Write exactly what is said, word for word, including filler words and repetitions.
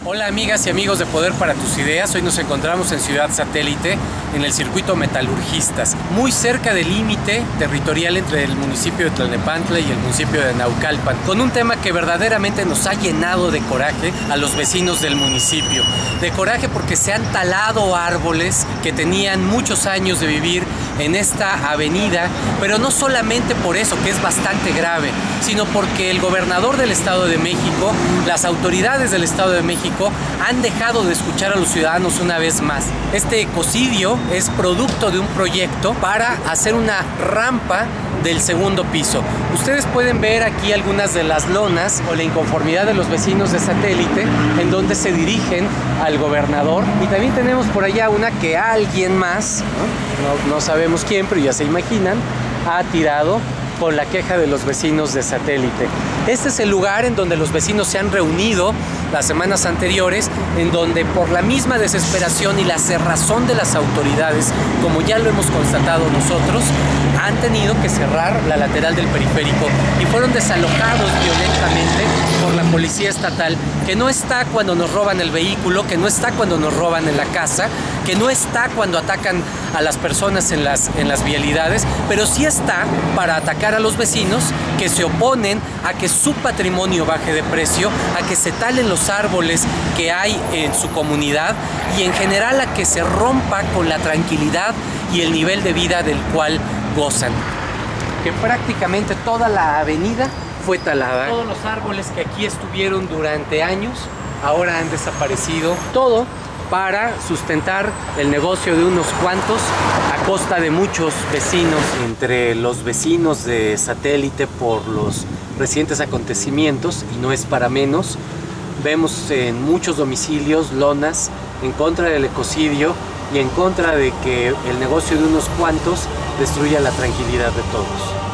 Hola amigas y amigos de Poder para tus Ideas, hoy nos encontramos en Ciudad Satélite, en el circuito Metalurgistas, muy cerca del límite territorial entre el municipio de Tlalnepantla y el municipio de Naucalpan, con un tema que verdaderamente nos ha llenado de coraje a los vecinos del municipio. De coraje porque se han talado árboles que tenían muchos años de vivir en esta avenida, pero no solamente por eso, que es bastante grave, sino porque el gobernador del Estado de México, las autoridades del Estado de México, han dejado de escuchar a los ciudadanos una vez más. Este ecocidio es producto de un proyecto para hacer una rampa del segundo piso. Ustedes pueden ver aquí algunas de las lonas o la inconformidad de los vecinos de Satélite en donde se dirigen al gobernador, y también tenemos por allá una que alguien más, no, no, no sabemos quién, pero ya se imaginan, ha tirado con la queja de los vecinos de Satélite. Este es el lugar en donde los vecinos se han reunido las semanas anteriores, en donde por la misma desesperación y la cerrazón de las autoridades, como ya lo hemos constatado nosotros, han tenido que cerrar la lateral del periférico y fueron desalojados violentamente por la policía estatal, que no está cuando nos roban el vehículo, que no está cuando nos roban en la casa, que no está cuando atacan a las personas en las, en las vialidades, pero sí está para atacar a los vecinos que se oponen a que su patrimonio baje de precio, a que se talen los árboles que hay en su comunidad y en general a que se rompa con la tranquilidad y el nivel de vida del cual gozan. Que prácticamente toda la avenida fue talada. Todos los árboles que aquí estuvieron durante años ahora han desaparecido. Todo para sustentar el negocio de unos cuantos a costa de muchos vecinos. Entre los vecinos de Satélite, por los recientes acontecimientos, y no es para menos, vemos en muchos domicilios lonas en contra del ecocidio y en contra de que el negocio de unos cuantos destruya la tranquilidad de todos.